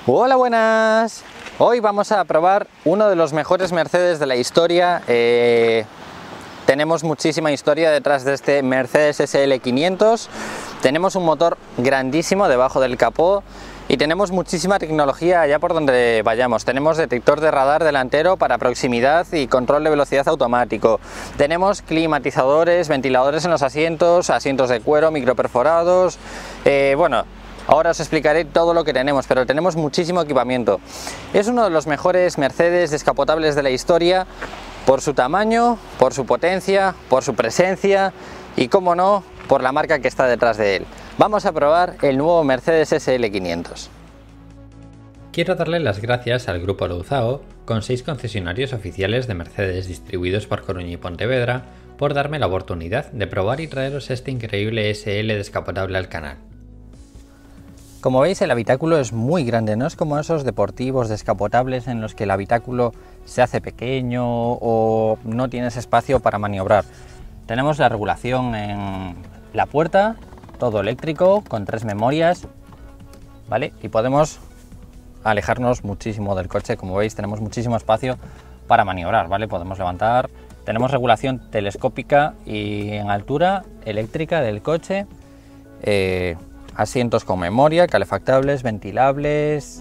Hola, buenas. Hoy vamos a probar uno de los mejores Mercedes de la historia. Tenemos muchísima historia detrás de este Mercedes SL 500. Tenemos un motor grandísimo debajo del capó y tenemos muchísima tecnología allá por donde vayamos. Tenemos detector de radar delantero para proximidad y control de velocidad automático. Tenemos climatizadores, ventiladores en los asientos, asientos de cuero, microperforados. Bueno, ahora os explicaré todo lo que tenemos, pero tenemos muchísimo equipamiento. Es uno de los mejores Mercedes descapotables de la historia por su tamaño, por su potencia, por su presencia y, como no, por la marca que está detrás de él. Vamos a probar el nuevo Mercedes SL 500. Quiero darle las gracias al Grupo Louzao, con 6 concesionarios oficiales de Mercedes distribuidos por Coruña y Pontevedra, por darme la oportunidad de probar y traeros este increíble SL descapotable al canal. Como veis, el habitáculo es muy grande, no es como esos deportivos descapotables en los que el habitáculo se hace pequeño o no tienes espacio para maniobrar. Tenemos la regulación en la puerta, todo eléctrico, con 3 memorias, ¿vale? Y podemos alejarnos muchísimo del coche. Como veis, tenemos muchísimo espacio para maniobrar, ¿vale? Podemos levantar, tenemos regulación telescópica y en altura eléctrica del coche, asientos con memoria, calefactables, ventilables.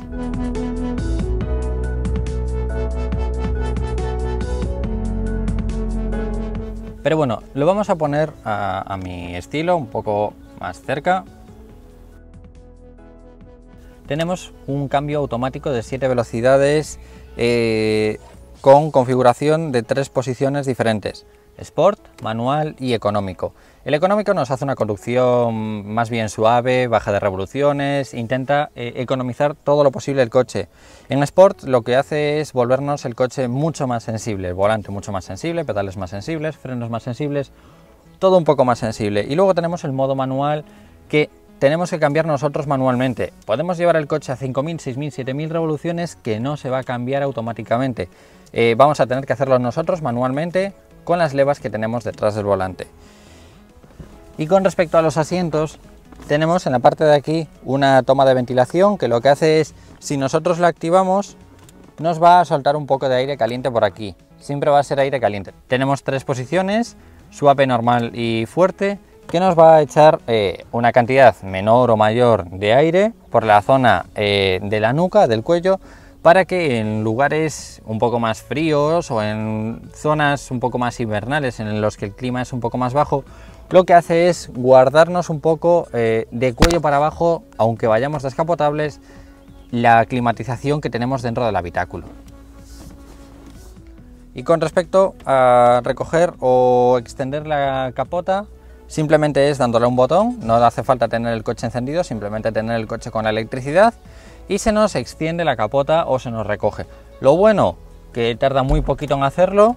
Pero bueno, lo vamos a poner a mi estilo, un poco más cerca. Tenemos un cambio automático de 7 velocidades con configuración de 3 posiciones diferentes: Sport, manual y económico. El económico nos hace una conducción más bien suave, baja de revoluciones, intenta economizar todo lo posible el coche. En Sport lo que hace es volvernos el coche mucho más sensible, el volante mucho más sensible, pedales más sensibles, frenos más sensibles, todo un poco más sensible. Y luego tenemos el modo manual, que tenemos que cambiar nosotros manualmente. Podemos llevar el coche a 5.000, 6.000, 7.000 revoluciones que no se va a cambiar automáticamente. Vamos a tener que hacerlo nosotros manualmente con las levas que tenemos detrás del volante. Y con respecto a los asientos, tenemos en la parte de aquí una toma de ventilación que lo que hace es, si nosotros la activamos, nos va a soltar un poco de aire caliente por aquí. Siempre va a ser aire caliente. Tenemos 3 posiciones, suave, normal y fuerte, que nos va a echar una cantidad menor o mayor de aire por la zona de la nuca, del cuello, para que en lugares un poco más fríos o en zonas un poco más invernales en los que el clima es un poco más bajo, lo que hace es guardarnos un poco de cuello para abajo, aunque vayamos descapotables, la climatización que tenemos dentro del habitáculo. Y con respecto a recoger o extender la capota, simplemente es dándole un botón, no hace falta tener el coche encendido, simplemente tener el coche con la electricidad y se nos extiende la capota o se nos recoge. Lo bueno, que tarda muy poquito en hacerlo.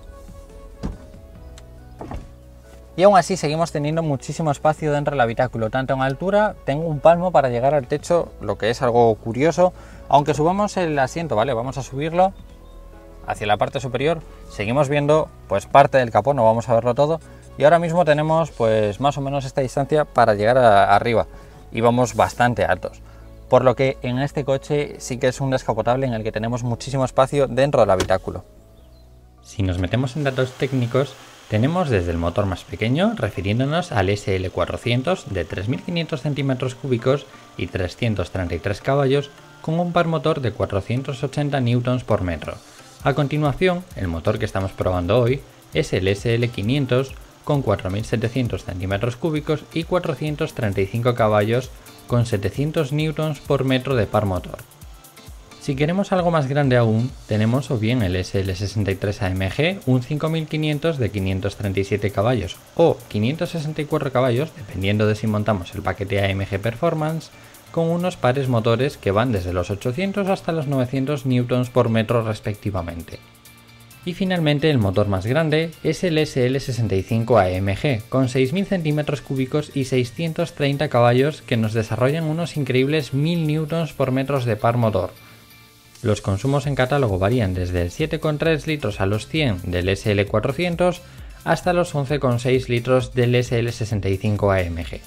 Y aún así seguimos teniendo muchísimo espacio dentro del habitáculo, tanto en altura, tengo un palmo para llegar al techo, lo que es algo curioso. Aunque subamos el asiento, ¿vale? Vamos a subirlo hacia la parte superior, seguimos viendo pues parte del capó, no vamos a verlo todo. Y ahora mismo tenemos pues más o menos esta distancia para llegar arriba y vamos bastante altos. Por lo que en este coche sí que es un descapotable en el que tenemos muchísimo espacio dentro del habitáculo. Si nos metemos en datos técnicos, tenemos desde el motor más pequeño, refiriéndonos al SL 400 de 3.500 centímetros cúbicos y 333 caballos, con un par motor de 480 newtons por metro. A continuación, el motor que estamos probando hoy es el SL 500 con 4.700 centímetros cúbicos y 435 caballos con 700 newtons por metro de par motor. Si queremos algo más grande aún, tenemos o bien el SL63 AMG, un 5500 de 537 caballos o 564 caballos, dependiendo de si montamos el paquete AMG Performance, con unos pares motores que van desde los 800 hasta los 900 newtons por metro respectivamente. Y finalmente el motor más grande es el SL65 AMG, con 6.000 centímetros cúbicos y 630 caballos que nos desarrollan unos increíbles 1.000 newtons por metros de par motor. Los consumos en catálogo varían desde el 7,3 litros a los 100 del SL400 hasta los 11,6 litros del SL65 AMG.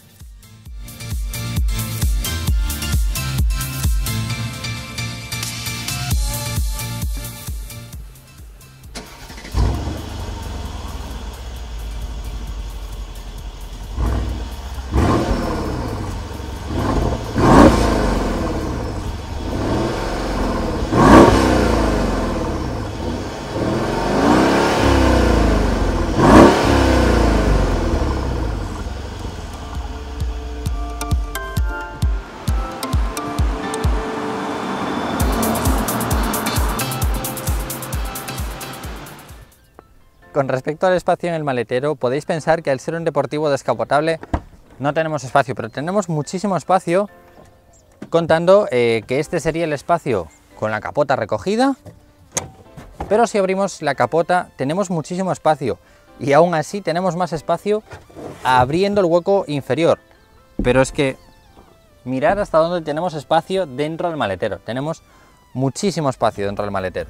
Con respecto al espacio en el maletero, podéis pensar que al ser un deportivo descapotable no tenemos espacio, pero tenemos muchísimo espacio, contando que este sería el espacio con la capota recogida, pero si abrimos la capota tenemos muchísimo espacio y aún así tenemos más espacio abriendo el hueco inferior. Pero es que mirad hasta dónde tenemos espacio dentro del maletero, tenemos muchísimo espacio dentro del maletero.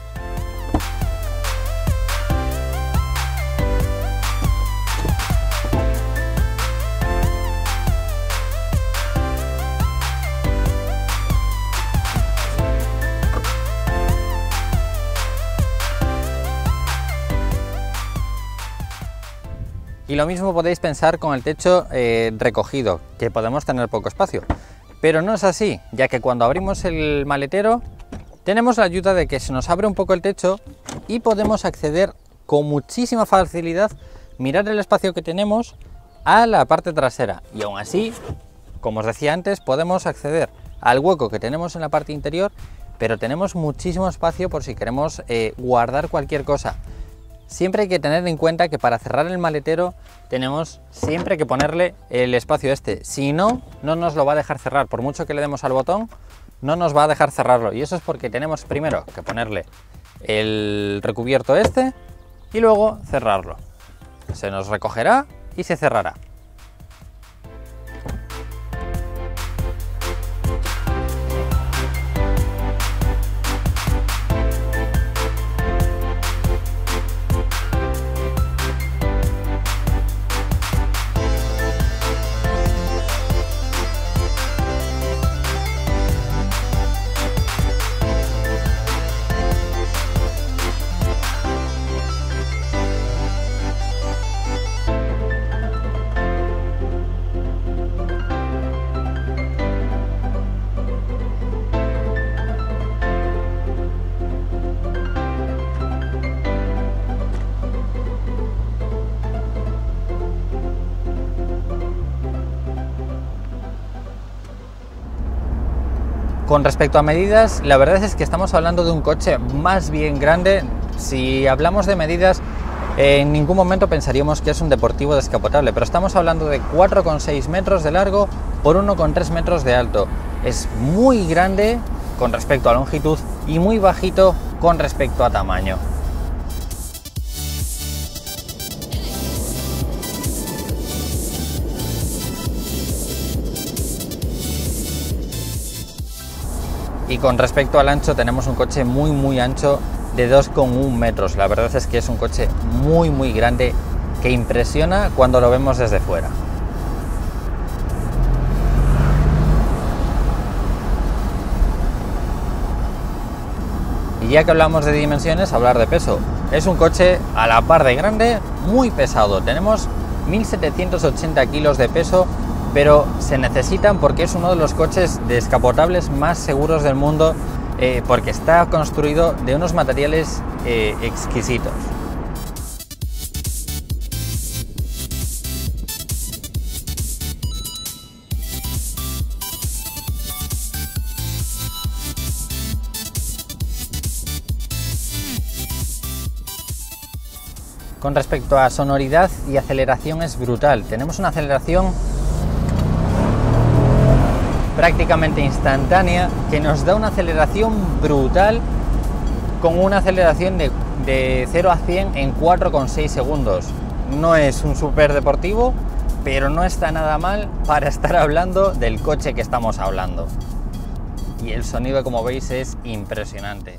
Y lo mismo podéis pensar con el techo recogido, que podemos tener poco espacio. Pero no es así, ya que cuando abrimos el maletero tenemos la ayuda de que se nos abre un poco el techo y podemos acceder con muchísima facilidad, mirar el espacio que tenemos a la parte trasera. Y aún así, como os decía antes, podemos acceder al hueco que tenemos en la parte interior, pero tenemos muchísimo espacio por si queremos guardar cualquier cosa. Siempre hay que tener en cuenta que para cerrar el maletero tenemos siempre que ponerle el espacio este, si no, no nos lo va a dejar cerrar, por mucho que le demos al botón, no nos va a dejar cerrarlo, y eso es porque tenemos primero que ponerle el recubierto este y luego cerrarlo. Se nos recogerá y se cerrará. Con respecto a medidas, la verdad es que estamos hablando de un coche más bien grande. Si hablamos de medidas, en ningún momento pensaríamos que es un deportivo descapotable, pero estamos hablando de 4,6 metros de largo por 1,3 metros de alto. Es muy grande con respecto a longitud y muy bajito con respecto a tamaño. Y con respecto al ancho, tenemos un coche muy ancho de 2,1 metros. La verdad es que es un coche muy grande que impresiona cuando lo vemos desde fuera. Y ya que hablamos de dimensiones, hablar de peso. Es un coche a la par de grande, muy pesado. Tenemos 1780 kilos de peso, pero se necesitan porque es uno de los coches descapotables más seguros del mundo, porque está construido de unos materiales exquisitos. Con respecto a sonoridad y aceleración es brutal. Tenemos una aceleración prácticamente instantánea que nos da una aceleración brutal, con una aceleración de 0 a 100 en 4,6 segundos. No es un super deportivo, pero no está nada mal para estar hablando del coche que estamos hablando. Y el sonido, como veis, es impresionante.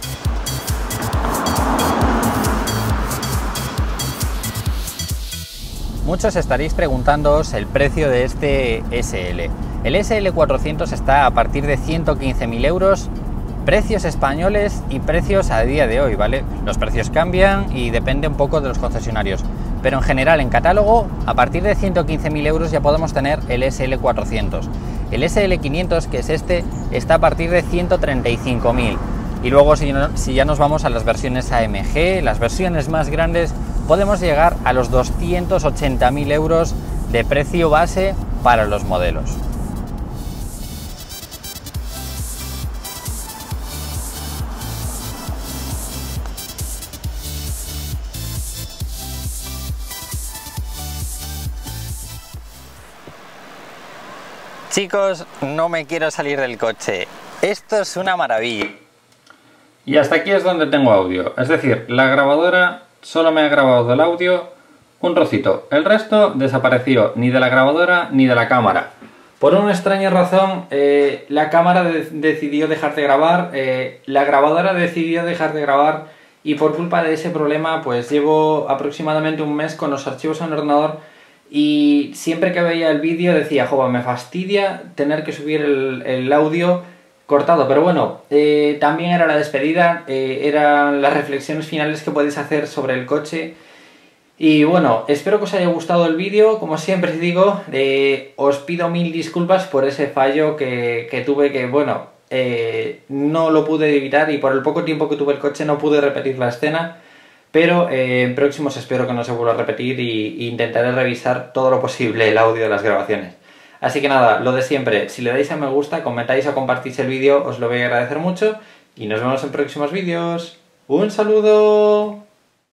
Muchos estaréis preguntándoos el precio de este SL. El SL400 está a partir de 115.000 euros, precios españoles y precios a día de hoy, ¿vale? Los precios cambian y depende un poco de los concesionarios, pero en general en catálogo a partir de 115.000 euros ya podemos tener el SL400. El SL500, que es este, está a partir de 135.000. Y luego si ya nos vamos a las versiones AMG, las versiones más grandes, podemos llegar a los 280.000 euros de precio base para los modelos. Chicos, no me quiero salir del coche. Esto es una maravilla. Y hasta aquí es donde tengo audio. Es decir, la grabadora solo me ha grabado el audio un trocito. El resto desapareció, ni de la grabadora ni de la cámara. Por una extraña razón, la cámara decidió dejar de grabar, la grabadora decidió dejar de grabar, y por culpa de ese problema pues llevo aproximadamente un mes con los archivos en el ordenador, y siempre que veía el vídeo decía, joder, me fastidia tener que subir el audio cortado. Pero bueno, también era la despedida, eran las reflexiones finales que podéis hacer sobre el coche. Y bueno, espero que os haya gustado el vídeo. Como siempre os digo, os pido mil disculpas por ese fallo que tuve, que bueno, no lo pude evitar, y por el poco tiempo que tuve el coche no pude repetir la escena. Pero en próximos espero que no se vuelva a repetir, y intentaré revisar todo lo posible el audio de las grabaciones. Así que nada, lo de siempre, si le dais a me gusta, comentáis o compartís el vídeo, os lo voy a agradecer mucho, y nos vemos en próximos vídeos. ¡Un saludo!